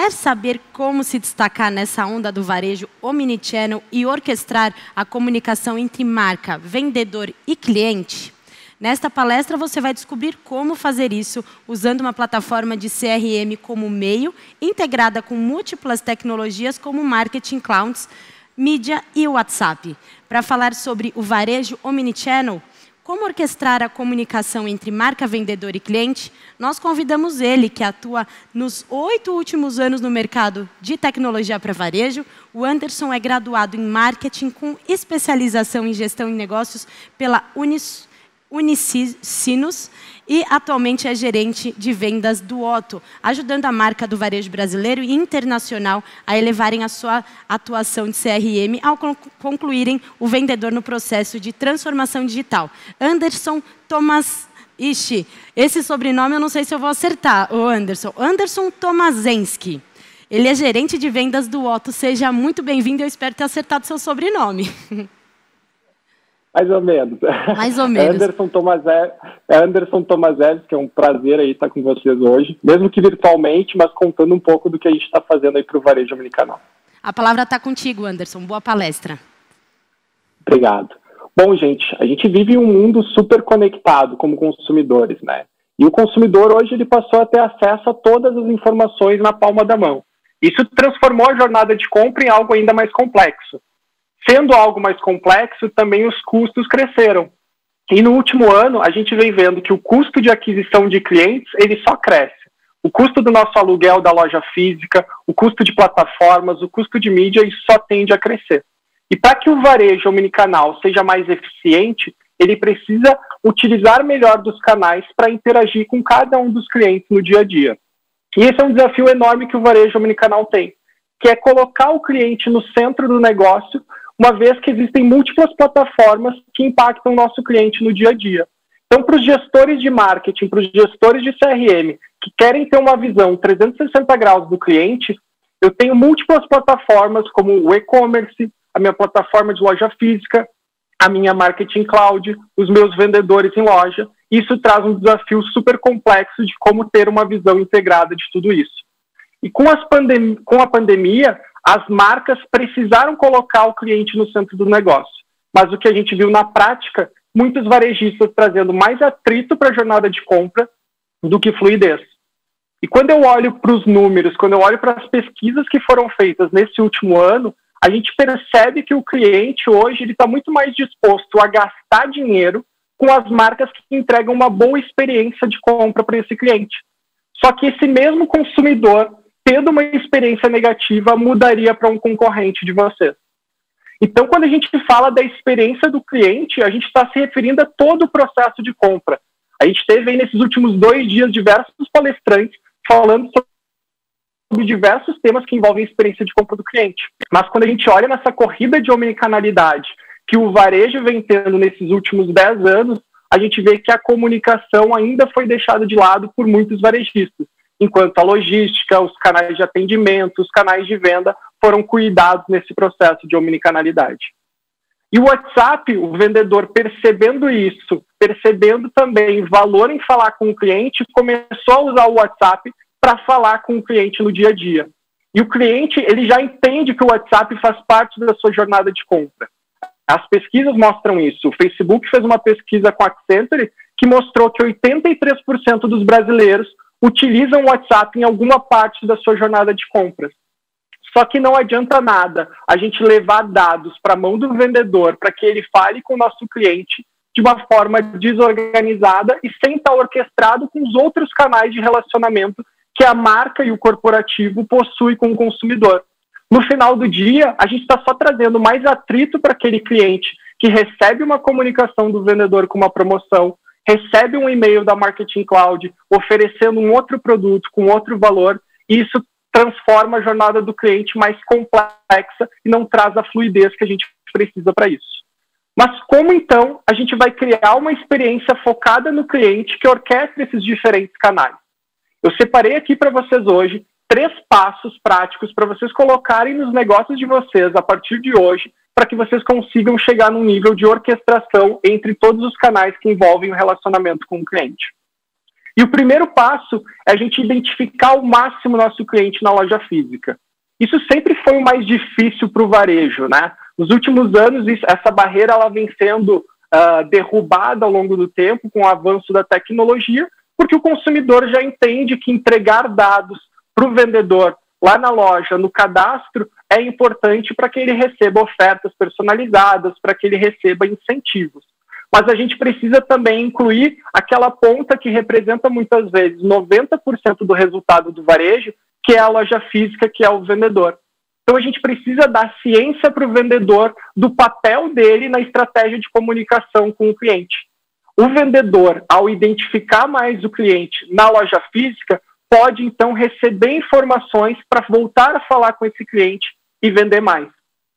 Quer saber como se destacar nessa onda do varejo omnichannel e orquestrar a comunicação entre marca, vendedor e cliente? Nesta palestra, você vai descobrir como fazer isso usando uma plataforma de CRM como meio, integrada com múltiplas tecnologias como Marketing Clouds, mídia e WhatsApp. Para falar sobre o varejo omnichannel, como orquestrar a comunicação entre marca, vendedor e cliente, nós convidamos ele, que atua nos 8 últimos anos no mercado de tecnologia para varejo. O Anderson é graduado em marketing com especialização em gestão de negócios pela Unicinos e atualmente é gerente de vendas do Otto, ajudando a marca do varejo brasileiro e internacional a elevarem a sua atuação de CRM ao concluírem o vendedor no processo de transformação digital. Anderson Thomas... Ixi, esse sobrenome eu não sei se eu vou acertar, o Anderson. Anderson Tomaszewski. Ele é gerente de vendas do Otto. Seja muito bem-vindo, eu espero ter acertado seu sobrenome. Mais ou menos. Mais ou menos. Anderson Tomaszewski, é um prazer aí estar com vocês hoje, mesmo que virtualmente, mas contando um pouco do que a gente está fazendo aí para o varejo omnicanal. A palavra está contigo, Anderson. Boa palestra. Obrigado. Bom, gente, a gente vive em um mundo super conectado como consumidores, né? E o consumidor hoje ele passou a ter acesso a todas as informações na palma da mão. Isso transformou a jornada de compra em algo ainda mais complexo. Sendo algo mais complexo, também os custos cresceram. E no último ano, a gente vem vendo que o custo de aquisição de clientes, ele só cresce. O custo do nosso aluguel da loja física, o custo de plataformas, o custo de mídia, isso só tende a crescer. E para que o varejo omnicanal seja mais eficiente, ele precisa utilizar melhor dos canais para interagir com cada um dos clientes no dia a dia. E esse é um desafio enorme que o varejo omnicanal tem, que é colocar o cliente no centro do negócio, uma vez que existem múltiplas plataformas que impactam o nosso cliente no dia a dia. Então, para os gestores de marketing, para os gestores de CRM, que querem ter uma visão 360 graus do cliente, eu tenho múltiplas plataformas, como o e-commerce, a minha plataforma de loja física, a minha Marketing Cloud, os meus vendedores em loja. Isso traz um desafio super complexo de como ter uma visão integrada de tudo isso. E com a pandemia, as marcas precisaram colocar o cliente no centro do negócio. Mas o que a gente viu na prática, muitos varejistas trazendo mais atrito para a jornada de compra do que fluidez. E quando eu olho para os números, quando eu olho para as pesquisas que foram feitas nesse último ano, a gente percebe que o cliente hoje está muito mais disposto a gastar dinheiro com as marcas que entregam uma boa experiência de compra para esse cliente. Só que esse mesmo consumidor, tendo uma experiência negativa, mudaria para um concorrente de vocês. Então, quando a gente fala da experiência do cliente, a gente está se referindo a todo o processo de compra. A gente teve aí nesses últimos 2 dias diversos palestrantes falando sobre diversos temas que envolvem a experiência de compra do cliente. Mas quando a gente olha nessa corrida de omnicanalidade que o varejo vem tendo nesses últimos 10 anos, a gente vê que a comunicação ainda foi deixada de lado por muitos varejistas, enquanto a logística, os canais de atendimento, os canais de venda foram cuidados nesse processo de omnicanalidade. E o WhatsApp, o vendedor percebendo isso, percebendo também valor em falar com o cliente, começou a usar o WhatsApp para falar com o cliente no dia a dia. E o cliente, ele já entende que o WhatsApp faz parte da sua jornada de compra. As pesquisas mostram isso. O Facebook fez uma pesquisa com a Accenture que mostrou que 83% dos brasileiros utilizam o WhatsApp em alguma parte da sua jornada de compras. Só que não adianta nada a gente levar dados para a mão do vendedor para que ele fale com o nosso cliente de uma forma desorganizada e sem estar orquestrado com os outros canais de relacionamento que a marca e o corporativo possuem com o consumidor. No final do dia, a gente está só trazendo mais atrito para aquele cliente que recebe uma comunicação do vendedor com uma promoção, recebe um e-mail da Marketing Cloud oferecendo um outro produto com outro valor, e isso transforma a jornada do cliente mais complexa e não traz a fluidez que a gente precisa para isso. Mas como então a gente vai criar uma experiência focada no cliente que orquestra esses diferentes canais? Eu separei aqui para vocês hoje 3 passos práticos para vocês colocarem nos negócios de vocês a partir de hoje, para que vocês consigam chegar num nível de orquestração entre todos os canais que envolvem o relacionamento com o cliente. E o primeiro passo é a gente identificar ao máximo o nosso cliente na loja física. Isso sempre foi o mais difícil para o varejo, né? Nos últimos anos, essa barreira ela vem sendo derrubada ao longo do tempo com o avanço da tecnologia, porque o consumidor já entende que entregar dados para o vendedor lá na loja, no cadastro, é importante para que ele receba ofertas personalizadas, para que ele receba incentivos. Mas a gente precisa também incluir aquela ponta que representa muitas vezes 90% do resultado do varejo, que é a loja física, que é o vendedor. Então a gente precisa dar ciência para o vendedor do papel dele na estratégia de comunicação com o cliente. O vendedor, ao identificar mais o cliente na loja física, pode então receber informações para voltar a falar com esse cliente e vender mais.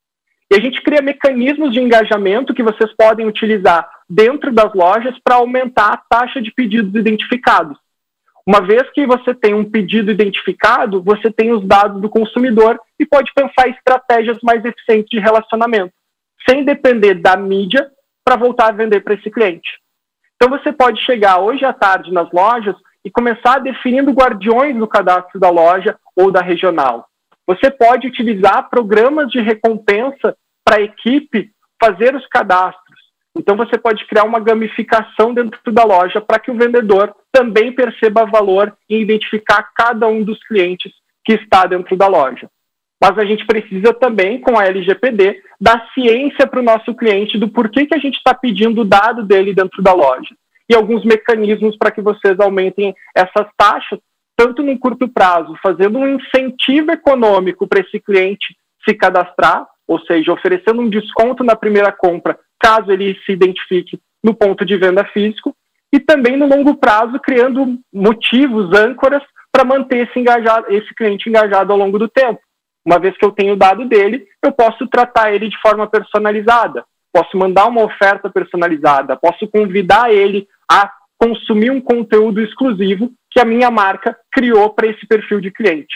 E a gente cria mecanismos de engajamento que vocês podem utilizar dentro das lojas para aumentar a taxa de pedidos identificados. Uma vez que você tem um pedido identificado, você tem os dados do consumidor e pode pensar em estratégias mais eficientes de relacionamento, sem depender da mídia para voltar a vender para esse cliente. Então você pode chegar hoje à tarde nas lojas e começar definindo guardiões do cadastro da loja ou da regional. Você pode utilizar programas de recompensa para a equipe fazer os cadastros. Então você pode criar uma gamificação dentro da loja para que o vendedor também perceba valor em identificar cada um dos clientes que está dentro da loja. Mas a gente precisa também, com a LGPD, dar ciência para o nosso cliente do porquê que a gente está pedindo o dado dele dentro da loja. E alguns mecanismos para que vocês aumentem essas taxas, tanto no curto prazo, fazendo um incentivo econômico para esse cliente se cadastrar, ou seja, oferecendo um desconto na primeira compra, caso ele se identifique no ponto de venda físico, e também no longo prazo, criando motivos, âncoras, para manter esse cliente engajado ao longo do tempo. Uma vez que eu tenho o dado dele, eu posso tratar ele de forma personalizada, posso mandar uma oferta personalizada, posso convidar ele a consumir um conteúdo exclusivo que a minha marca criou para esse perfil de cliente.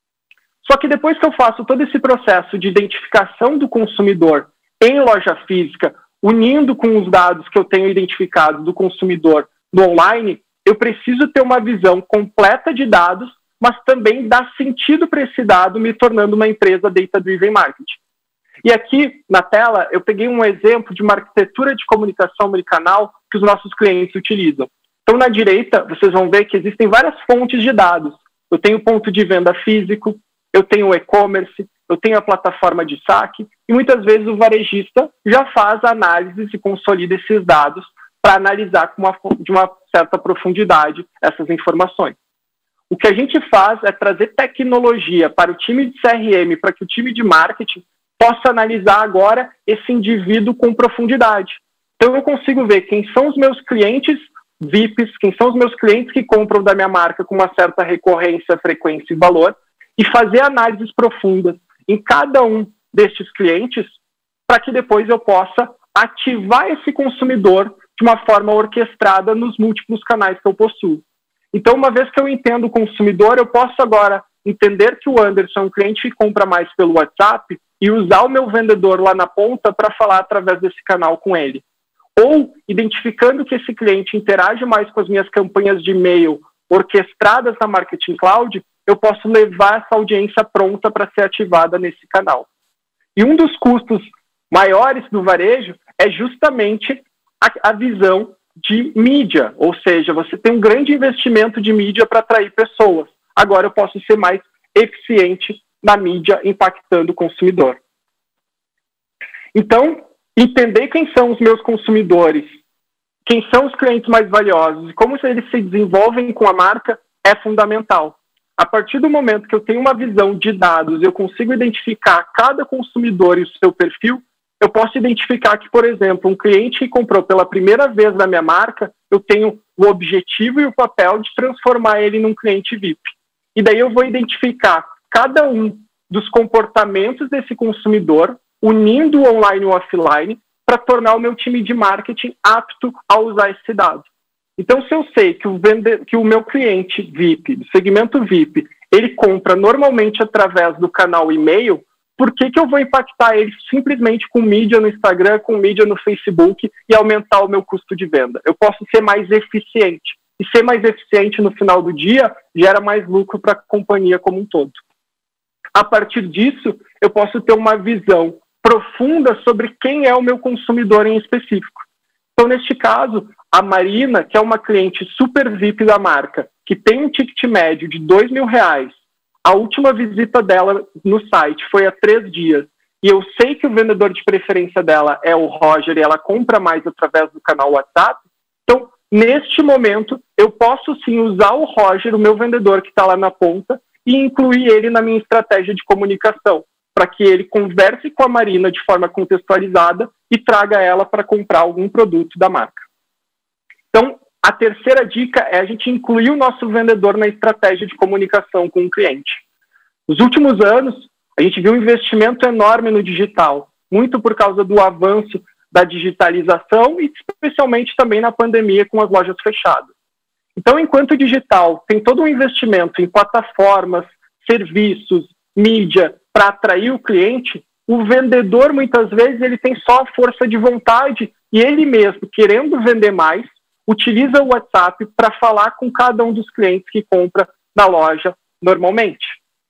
Só que depois que eu faço todo esse processo de identificação do consumidor em loja física, unindo com os dados que eu tenho identificado do consumidor no online, eu preciso ter uma visão completa de dados, mas também dar sentido para esse dado, me tornando uma empresa data-driven marketing. E aqui, na tela, eu peguei um exemplo de uma arquitetura de comunicação omnicanal que os nossos clientes utilizam. Então, na direita, vocês vão ver que existem várias fontes de dados. Eu tenho ponto de venda físico, eu tenho o e-commerce, eu tenho a plataforma de saque, e muitas vezes o varejista já faz análises e consolida esses dados para analisar de uma certa profundidade essas informações. O que a gente faz é trazer tecnologia para o time de CRM, para que o time de marketing possa analisar agora esse indivíduo com profundidade. Então eu consigo ver quem são os meus clientes VIPs, quem são os meus clientes que compram da minha marca com uma certa recorrência, frequência e valor, e fazer análises profundas em cada um destes clientes para que depois eu possa ativar esse consumidor de uma forma orquestrada nos múltiplos canais que eu possuo. Então, uma vez que eu entendo o consumidor, eu posso agora entender que o Anderson é um cliente que compra mais pelo WhatsApp e usar o meu vendedor lá na ponta para falar através desse canal com ele. Ou, identificando que esse cliente interage mais com as minhas campanhas de e-mail orquestradas na Marketing Cloud, eu posso levar essa audiência pronta para ser ativada nesse canal. E um dos custos maiores do varejo é justamente a visão de mídia, ou seja, você tem um grande investimento de mídia para atrair pessoas. Agora eu posso ser mais eficiente na mídia, impactando o consumidor. Então, entender quem são os meus consumidores, quem são os clientes mais valiosos e como eles se desenvolvem com a marca é fundamental. A partir do momento que eu tenho uma visão de dados, eu consigo identificar cada consumidor e o seu perfil, eu posso identificar que, por exemplo, um cliente que comprou pela primeira vez na minha marca, eu tenho o objetivo e o papel de transformar ele num cliente VIP. E daí eu vou identificar cada um dos comportamentos desse consumidor, unindo o online e o offline, para tornar o meu time de marketing apto a usar esse dado. Então, se eu sei que o meu cliente VIP, do segmento VIP, ele compra normalmente através do canal e-mail, por que eu vou impactar ele simplesmente com mídia no Instagram, com mídia no Facebook e aumentar o meu custo de venda? Eu posso ser mais eficiente. e ser mais eficiente no final do dia gera mais lucro para a companhia como um todo. A partir disso, eu posso ter uma visão profunda sobre quem é o meu consumidor em específico. Então, neste caso, a Marina, que é uma cliente super VIP da marca, que tem um ticket médio de R$2.000, a última visita dela no site foi há 3 dias, e eu sei que o vendedor de preferência dela é o Roger e ela compra mais através do canal WhatsApp, então, neste momento, eu posso sim usar o Roger, o meu vendedor que está lá na ponta, e incluir ele na minha estratégia de comunicação, para que ele converse com a Marina de forma contextualizada e traga ela para comprar algum produto da marca. Então, a terceira dica é a gente incluir o nosso vendedor na estratégia de comunicação com o cliente. Nos últimos anos, a gente viu um investimento enorme no digital, muito por causa do avanço da digitalização e especialmente também na pandemia com as lojas fechadas. Então, enquanto o digital tem todo um investimento em plataformas, serviços, mídia para atrair o cliente, o vendedor muitas vezes ele tem só a força de vontade e ele mesmo, querendo vender mais, utiliza o WhatsApp para falar com cada um dos clientes que compra na loja normalmente.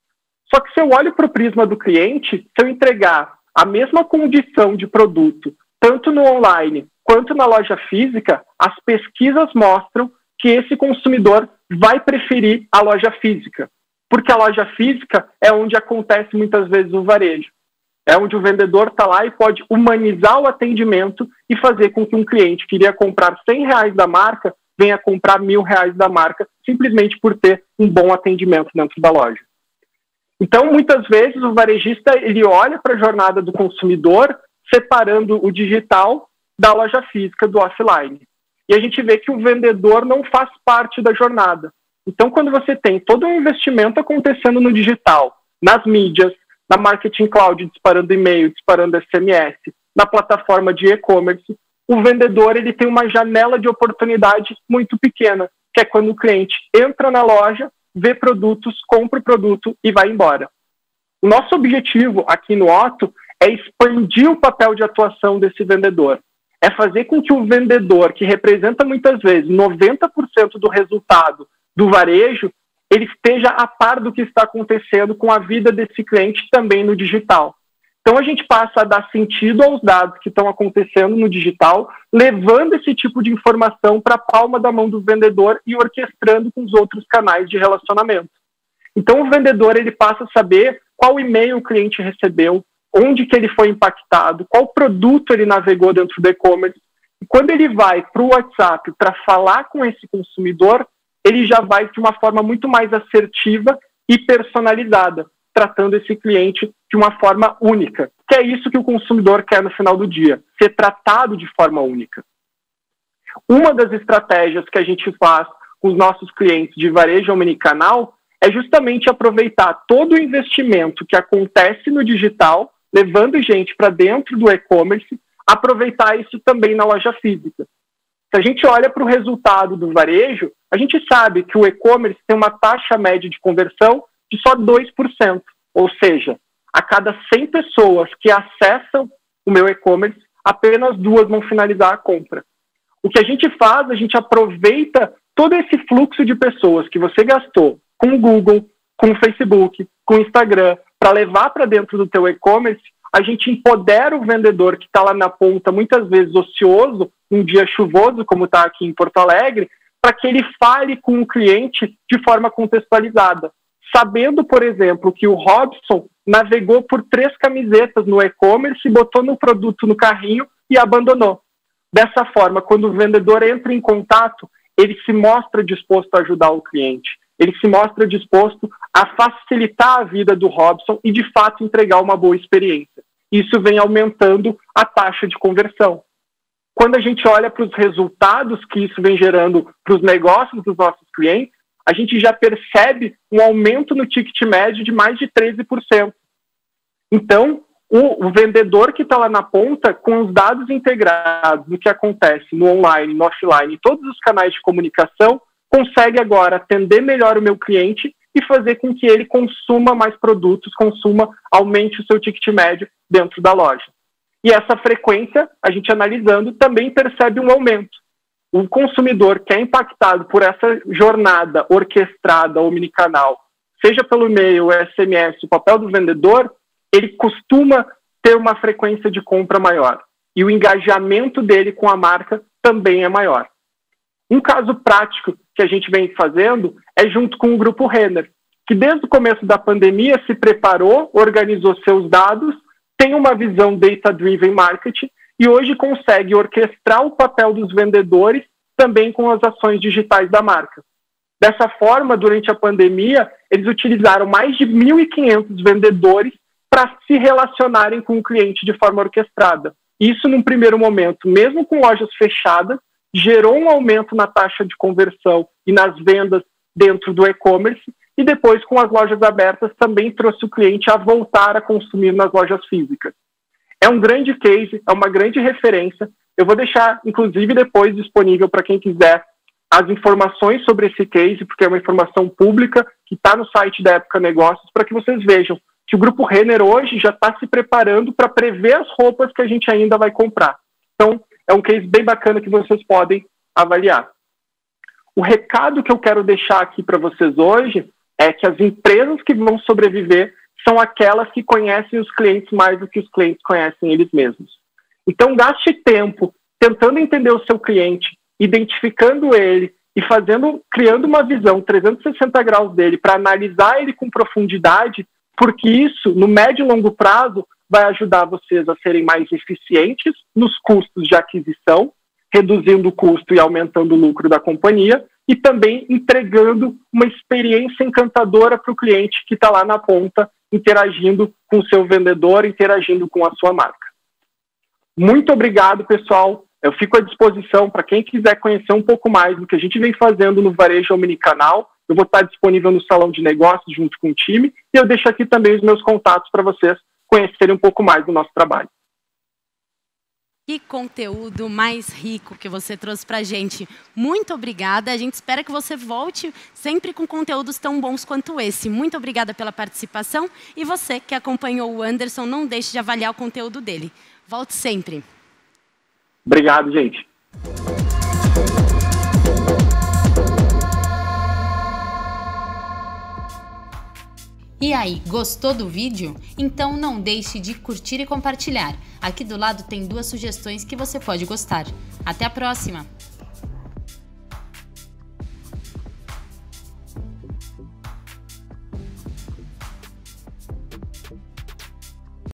Só que se eu olho para o prisma do cliente, se eu entregar a mesma condição de produto, tanto no online quanto na loja física, as pesquisas mostram que esse consumidor vai preferir a loja física, porque a loja física é onde acontece muitas vezes o varejo. É onde o vendedor está lá e pode humanizar o atendimento e fazer com que um cliente que iria comprar R$100 da marca venha comprar R$1.000 da marca, simplesmente por ter um bom atendimento dentro da loja. Então, muitas vezes, o varejista ele olha para a jornada do consumidor, separando o digital da loja física, do offline. E a gente vê que o vendedor não faz parte da jornada. Então, quando você tem todo um investimento acontecendo no digital, nas mídias, na Marketing Cloud, disparando e-mail, disparando SMS, na plataforma de e-commerce, o vendedor ele tem uma janela de oportunidade muito pequena, que é quando o cliente entra na loja, vê produtos, compra o produto e vai embora. O nosso objetivo aqui no Otto é expandir o papel de atuação desse vendedor. É fazer com que o vendedor, que representa muitas vezes 90% do resultado do varejo, ele esteja a par do que está acontecendo com a vida desse cliente também no digital. Então a gente passa a dar sentido aos dados que estão acontecendo no digital, levando esse tipo de informação para a palma da mão do vendedor e orquestrando com os outros canais de relacionamento. Então o vendedor ele passa a saber qual e-mail o cliente recebeu, onde que ele foi impactado, qual produto ele navegou dentro do e-commerce. E quando ele vai para o WhatsApp para falar com esse consumidor, ele já vai de uma forma muito mais assertiva e personalizada, tratando esse cliente de uma forma única, que é isso que o consumidor quer no final do dia, ser tratado de forma única. Uma das estratégias que a gente faz com os nossos clientes de varejo omnicanal é justamente aproveitar todo o investimento que acontece no digital, levando gente para dentro do e-commerce, aproveitar isso também na loja física. Se a gente olha para o resultado do varejo, a gente sabe que o e-commerce tem uma taxa média de conversão de só 2%. Ou seja, a cada 100 pessoas que acessam o meu e-commerce, apenas 2 vão finalizar a compra. O que a gente faz, a gente aproveita todo esse fluxo de pessoas que você gastou com o Google, com o Facebook, com o Instagram, para levar para dentro do teu e-commerce, a gente empodera o vendedor que está lá na ponta, muitas vezes ocioso, um dia chuvoso, como está aqui em Porto Alegre, para que ele fale com o cliente de forma contextualizada. Sabendo, por exemplo, que o Robson navegou por 3 camisetas no e-commerce, botou no produto no carrinho e abandonou. Dessa forma, quando o vendedor entra em contato, ele se mostra disposto a ajudar o cliente. Ele se mostra disposto a facilitar a vida do Robson e, de fato, entregar uma boa experiência. Isso vem aumentando a taxa de conversão. Quando a gente olha para os resultados que isso vem gerando para os negócios dos nossos clientes, a gente já percebe um aumento no ticket médio de mais de 13%. Então, o vendedor que está lá na ponta, com os dados integrados do que acontece no online, no offline, em todos os canais de comunicação, consegue agora atender melhor o meu cliente e fazer com que ele consuma mais produtos, aumente o seu ticket médio dentro da loja. E essa frequência, a gente analisando, também percebe um aumento. o consumidor que é impactado por essa jornada orquestrada omnicanal, seja pelo e-mail, SMS, o papel do vendedor, ele costuma ter uma frequência de compra maior. E o engajamento dele com a marca também é maior. Um caso prático que a gente vem fazendo é junto com o Grupo Renner, que desde o começo da pandemia se preparou, organizou seus dados, tem uma visão data-driven marketing e hoje consegue orquestrar o papel dos vendedores também com as ações digitais da marca. Dessa forma, durante a pandemia, eles utilizaram mais de 1.500 vendedores para se relacionarem com o cliente de forma orquestrada. Isso, num primeiro momento, mesmo com lojas fechadas, gerou um aumento na taxa de conversão e nas vendas dentro do e-commerce, e depois, com as lojas abertas, também trouxe o cliente a voltar a consumir nas lojas físicas. É um grande case, é uma grande referência. Eu vou deixar, inclusive, depois disponível para quem quiser as informações sobre esse case, porque é uma informação pública que está no site da Época Negócios, para que vocês vejam que o Grupo Renner hoje já está se preparando para prever as roupas que a gente ainda vai comprar. Então, é um case bem bacana que vocês podem avaliar. O recado que eu quero deixar aqui para vocês hoje é que as empresas que vão sobreviver são aquelas que conhecem os clientes mais do que os clientes conhecem eles mesmos. Então, gaste tempo tentando entender o seu cliente, identificando ele e criando uma visão 360 graus dele para analisar ele com profundidade, porque isso, no médio e longo prazo, vai ajudar vocês a serem mais eficientes nos custos de aquisição, reduzindo o custo e aumentando o lucro da companhia, e também entregando uma experiência encantadora para o cliente que está lá na ponta, interagindo com o seu vendedor, interagindo com a sua marca. Muito obrigado, pessoal. Eu fico à disposição para quem quiser conhecer um pouco mais do que a gente vem fazendo no Varejo Omnicanal. Eu vou estar disponível no Salão de Negócios junto com o time, e eu deixo aqui também os meus contatos para vocês conhecerem um pouco mais do nosso trabalho. Que conteúdo mais rico que você trouxe para a gente. Muito obrigada. A gente espera que você volte sempre com conteúdos tão bons quanto esse. Muito obrigada pela participação. E você que acompanhou o Anderson, não deixe de avaliar o conteúdo dele. Volte sempre. Obrigado, gente. E aí, gostou do vídeo? Então não deixe de curtir e compartilhar. Aqui do lado tem 2 sugestões que você pode gostar. Até a próxima!